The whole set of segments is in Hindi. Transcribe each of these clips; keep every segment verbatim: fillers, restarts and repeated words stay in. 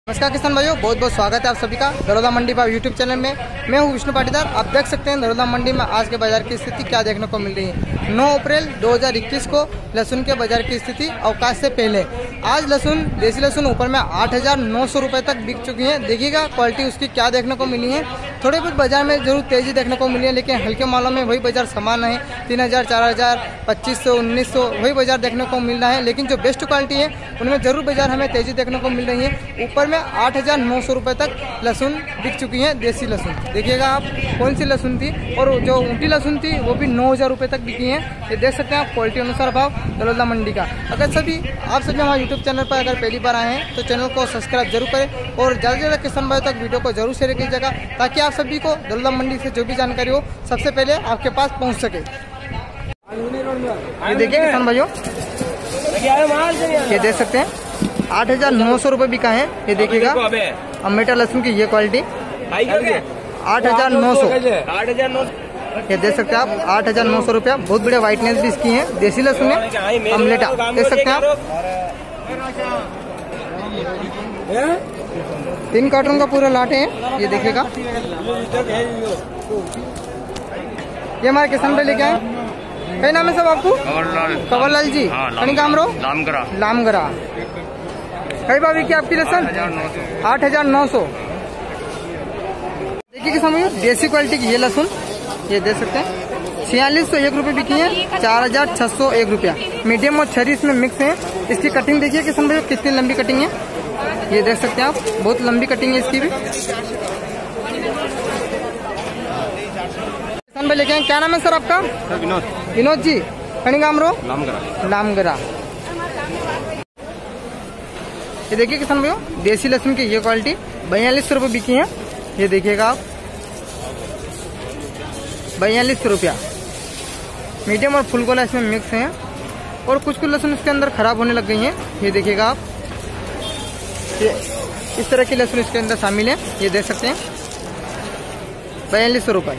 नमस्कार किसान भाइयों, बहुत बहुत स्वागत है आप सभी का नरोदा मंडी पर यूट्यूब चैनल में। मैं हूं विष्णु पाटीदार। आप देख सकते हैं नरोदा मंडी में आज के बाजार की स्थिति क्या देखने को मिल रही है। नौ अप्रैल दो हज़ार इक्कीस को लहसुन के बाजार की स्थिति अवकाश से पहले आज लहसुन देसी लहसुन ऊपर में आठ हजार नौ सौ रुपए तक बिक चुकी है। देखिएगा क्वालिटी उसकी क्या देखने को मिली है। थोड़े बहुत बाजार में जरूर तेजी देखने को मिली है, लेकिन हल्के मालों में वही बाजार समान है। तीन हजार चार हजार पच्चीस सौ उन्नीस सौ वही बाजार देखने को मिल रहा है, लेकिन जो बेस्ट क्वालिटी है उनमें जरूर बाजार हमें तेजी देखने को मिल रही है। ऊपर में आठ हजार नौ सौ रुपए तक लहसुन बिक चुकी है देसी लहसुन। देखिएगा आप कौन सी लहसुन थी, और जो ऊँटी लहसुन थी वो भी नौ हजार रुपए तक बिकी है। ये देख सकते हैं आप क्वालिटी अनुसार भाव नरोदा मंडी का। अगर सभी आप सभी हमारे यूट्यूब चैनल पर अगर पहली बार आए हैं तो चैनल को सब्सक्राइब जरूर करें और ज़्यादा से ज़्यादा किसान भाइयों तक वीडियो को जरूर शेयर कीजिएगा, ताकि आप सभी को नरोदा मंडी से जो भी जानकारी हो सबसे पहले आपके पास पहुँच सके। ये देखिए किसान भाइयों, ये देख सकते हैं आठ हजार नौ सौ रुपये बिका है। ये देखिएगा अमेटा लहसुन की ये क्वालिटी आठ हजार नौ सौ आठ हजार नौ ये देख सकते हैं आप आठ हजार नौ सौ रुपया। बहुत बढ़िया व्हाइटनेस भी इसकी है। देसी लहसुन है अमलेटा, देख सकते हैं आप। तीन कार्टून का पूरा लाट है। ये देखिएगा ये हमारे किसान भाई लेके आए। क्या नाम है सब आपको? कंवर लाल जी। कहीं काम रो लामगरा लामगरा कई भाभी की आपकी लहसुन आठ हजार नौ सौ। देखिए किसान भाई देसी क्वालिटी की ये लहसुन ये दे सकते हैं छियालीस सौ एक रुपये बिकी है। चार हजार छह सौ एक रुपया मीडियम और छरी इसमें मिक्स है। इसकी कटिंग देखिए किसान भाई कितनी लंबी कटिंग है। ये देख सकते हैं आप, बहुत लंबी कटिंग है इसकी भी। किसान भाई लेके आए। क्या नाम है सर आपका? विनोद। विनोद जी। कहीं काम रो लामगरा लामगरा ये देखिए किसान भाइयों देसी लहसुन की ये क्वालिटी बयालीस सौ रुपये बिकी है। ये देखिएगा आप बयालीस सौ रुपया मीडियम और फुल गोला इसमें मिक्स है, और कुछ कुछ लहसुन इसके अंदर खराब होने लग गई हैं। ये देखिएगा आप, ये इस तरह की लहसुन इसके अंदर शामिल है। ये देख सकते हैं बयालीस सौ रुपये।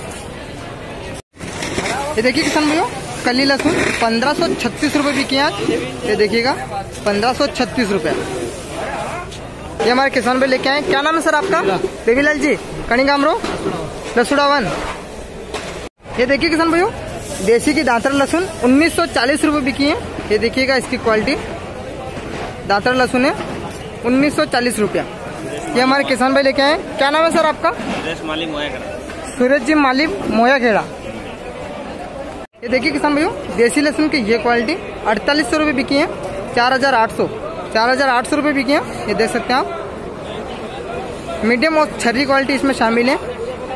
ये देखिए किसान भाइयों कली लहसुन पंद्रह सौ छत्तीस रुपये बिकी आज। ये देखिएगा पंद्रह सौ छत्तीस रुपया। ये हमारे किसान भाई लेके आए। क्या नाम है सर आपका? देवीलाल जी। कहीं काम रो लसुड़ावन। ये देखिए किसान भाइयों देसी की दांतर लहसुन उन्नीस सौ चालीस रुपये बिकी है। ये देखिएगा इसकी क्वालिटी दांतर लहसुन है उन्नीस सौ चालीस रुपया। ये हमारे किसान भाई लेके आए। क्या नाम है सर आपका? सूरज जी मालिक मोया खेड़ा। ये देखिए किसान भाइयों देसी लहसुन की ये क्वालिटी अड़तालीस सौ रुपये बिकी है। चार हजार आठ सौ चार हजार आठ सौ रुपये बिकी है। ये देख सकते हैं आप, मीडियम और छर्री क्वालिटी इसमें शामिल है।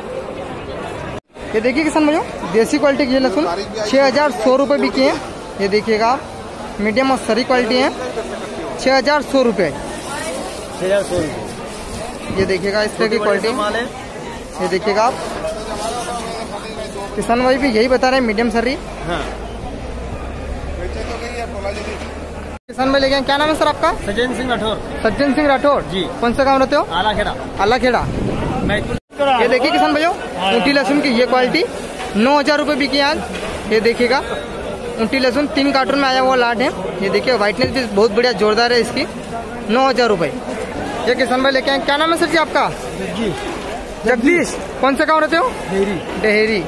ये देखिए किसान भाइयों देसी क्वालिटी की ये लहसुन छः हजार सौ रुपये बिकी है। ये देखिएगा आप, मीडियम और छर्री क्वालिटी है छः हजार सौ रुपये। ये देखिएगा इस तरह की क्वालिटी। ये देखिएगा आप, किसान भाई भी यही बता रहे हैं मीडियम सरी। हाँ। किसान भाई लेके क्या नाम है सर आपका? सज्जन सिंह राठौर। सज्जन सिंह राठौर जी। कौन सा गाँव रहते हो? आला खेड़ा। आला खेड़ा। ये देखिए किसान भाइयों ऊँटी लहसुन की ये क्वालिटी नौ हजार रुपये बिकी आज। ये देखिएगा ऊँटी लहसुन तीन कार्टून में आया हुआ लाट है। ये देखिए व्हाइटनेस भी बहुत बढ़िया जोरदार है इसकी। नौ हजार रुपये। ये किसान भाई लेके क्या नाम है सर जी आपका? जगदीश। कौन सा गाँव रहते हो? डेहरी।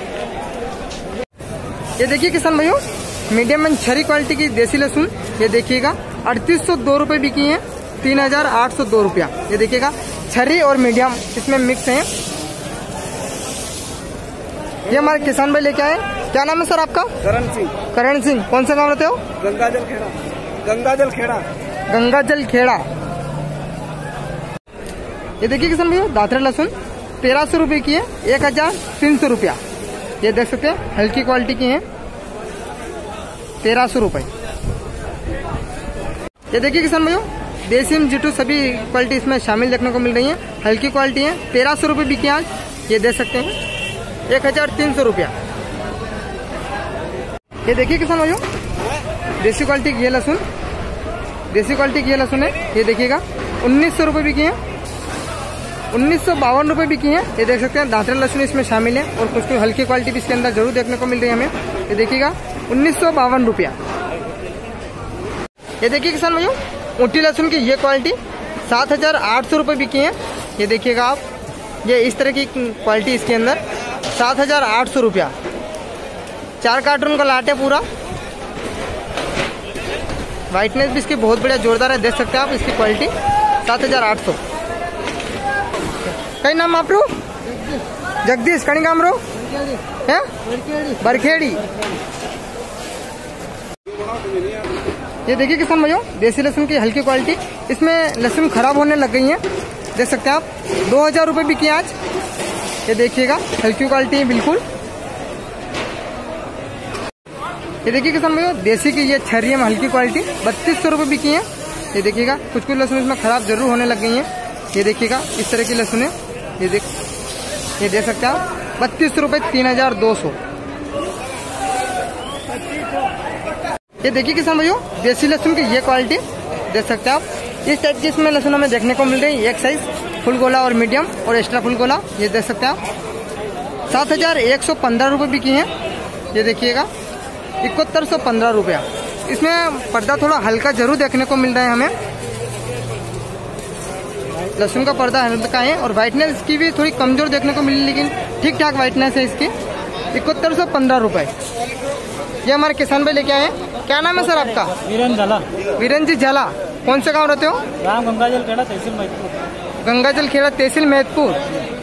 ये देखिए किसान भाइयों मीडियम एंड छरी क्वालिटी की देसी लहसुन ये देखिएगा अड़तीस सौ दो रुपये बिकी है। तीन हजार आठ सौ दो रुपया। ये देखिएगा छरी और मीडियम इसमें मिक्स है। ये हमारे किसान भाई लेके आए। क्या नाम है सर आपका? करण सिंह। करण सिंह। कौन सा गाँव रहते हो? गंगाजल खेड़ा। गंगाजल खेड़ा। गंगाजल खेड़ा। ये देखिए किसान भैया दादरा लहसुन तेरह सौ रुपये की है। एक हजार तीन सौ रुपया। ये देख सकते हैं हल्की क्वालिटी की है तेरह सौ रुपये। ये देखिए किसान भैया देसी में जीटू सभी क्वालिटी इसमें शामिल देखने को मिल रही है। हल्की क्वालिटी है तेरह सौ रुपये बिकी आज। ये देख सकते हैं एक हजार तीन सौ रुपया। ये देखिए किसान भैया देसी क्वालिटी की ये लहसुन देसी क्वालिटी की ये लहसुन है। ये देखिएगा उन्नीस सौ रुपये बिकी है। उन्नीस सौ बावन रुपये बिकी है। ये देख सकते हैं दांतरा लहसुन इसमें शामिल है, और कुछ कुछ हल्की क्वालिटी भी इसके अंदर जरूर देखने को मिल रही है हमें। ये देखिएगा उन्नीस सौ बावन रुपया। ये देखिए किसान भाइयों ऊँटी लहसुन की ये क्वालिटी सात हजार आठ सौ रुपये बिकी हैं। ये देखिएगा आप, ये इस तरह की क्वालिटी इसके अंदर सात हजार आठ सौ रुपया। चार कार्टून का लाट है पूरा। वाइटनेस भी इसकी बहुत बढ़िया जोरदार है, देख सकते हैं आप इसकी क्वालिटी। सात हजार आठ सौ। कई नाम आप रो जगदीश कहीं काम रो है बरखेड़ी। ये देखिए किसान भाइयों, देसी लहसुन की हल्की क्वालिटी। इसमें लहसुन खराब होने लग गई है, देख सकते हैं आप। दो हजार रुपये बिकी आज। ये देखिएगा हल्की क्वालिटी है बिल्कुल। ये देखिए किसान भाइयों, देसी की ये छरिया में हल्की क्वालिटी बत्तीस सौ रुपये बिकी है। ये देखिएगा कुछ कुछ लहसुन इसमें खराब जरूर होने लग गई है। ये देखिएगा इस तरह की लहसुन है। ये देख ये देख सकते हैं आप, बत्तीस सौ रुपये तीन हजार दो सौ। ये देखिए किसान भाइयों, देसी लहसुन की ये क्वालिटी देख सकते हैं आप। इस टाइप की इसमें लहसुन हमें देखने को मिल रही है। एक साइज फुल गोला और मीडियम और एक्स्ट्रा फुल गोला, ये देख सकते हैं आप। सात हजार एक सौ पंद्रह रुपये बिकी है। ये देखिएगा इकहत्तर सौ पंद्रह रुपया। इसमें पर्दा थोड़ा हल्का जरूर देखने को मिल रहा है हमें। लहसुन का पर्दा हल्का है और वाइटनेस इसकी भी थोड़ी कमजोर देखने को मिली, लेकिन ठीक ठाक वाइटनेस है इसकी। इकहत्तर सौ पंद्रह रुपए। ये हमारे किसान भाई लेके आए। क्या नाम है सर आपका? वीरेंद्र झाला। वीरेंद्र जी झाला, कौन से गाँव रहते हो? राम गंगाजल खेड़ा तहसील महतपुर। गंगाजल खेड़ा तहसील महतपुर।